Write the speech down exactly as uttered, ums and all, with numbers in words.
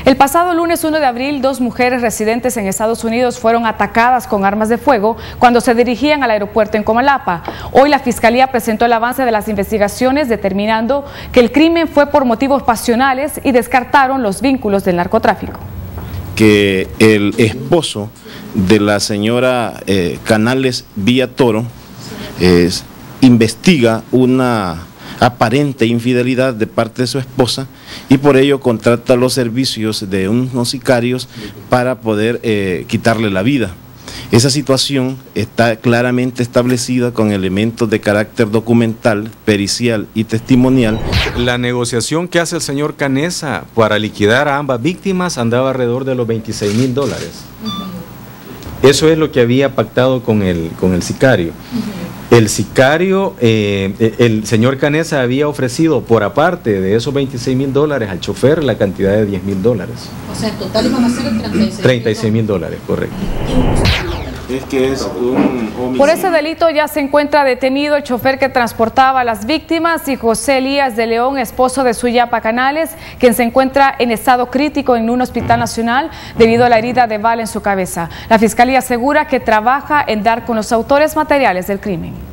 El pasado lunes uno de abril, dos mujeres residentes en Estados Unidos fueron atacadas con armas de fuego cuando se dirigían al aeropuerto en Comalapa. Hoy la Fiscalía presentó el avance de las investigaciones determinando que el crimen fue por motivos pasionales y descartaron los vínculos del narcotráfico. Que el esposo de la señora eh, Canales Villatoro eh, investiga una aparente infidelidad de parte de su esposa y por ello contrata los servicios de unos sicarios para poder eh, quitarle la vida. Esa situación está claramente establecida con elementos de carácter documental, pericial y testimonial. La negociación que hace el señor Canesa para liquidar a ambas víctimas andaba alrededor de los veintiséis mil dólares. Eso es lo que había pactado con el, con el sicario. Uh-huh. El sicario, eh, el señor Canesa había ofrecido por aparte de esos veintiséis mil dólares al chofer la cantidad de diez mil dólares. O sea, en total iban a ser treinta y seis mil dólares, correcto. Es que es un homicidio. Por ese delito ya se encuentra detenido el chofer que transportaba a las víctimas y José Elías de León, esposo de Suyapa Canales, quien se encuentra en estado crítico en un hospital nacional debido a la herida de bala en su cabeza. La Fiscalía asegura que trabaja en dar con los autores materiales del crimen.